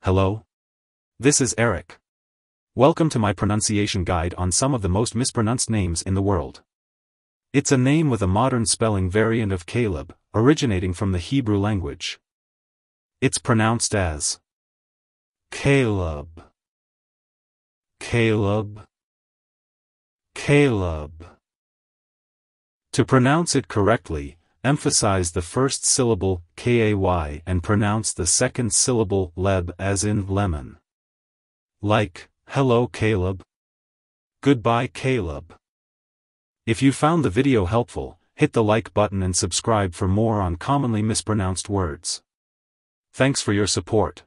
Hello? This is Eric. Welcome to my pronunciation guide on some of the most mispronounced names in the world. It's a name with a modern spelling variant of Kaleb, originating from the Hebrew language. It's pronounced as Kaleb, Kaleb, Kaleb. To pronounce it correctly, emphasize the first syllable, kay, and pronounce the second syllable, leb, as in lemon. Like, hello Kaleb. Goodbye Kaleb. If you found the video helpful, hit the like button and subscribe for more on commonly mispronounced words. Thanks for your support.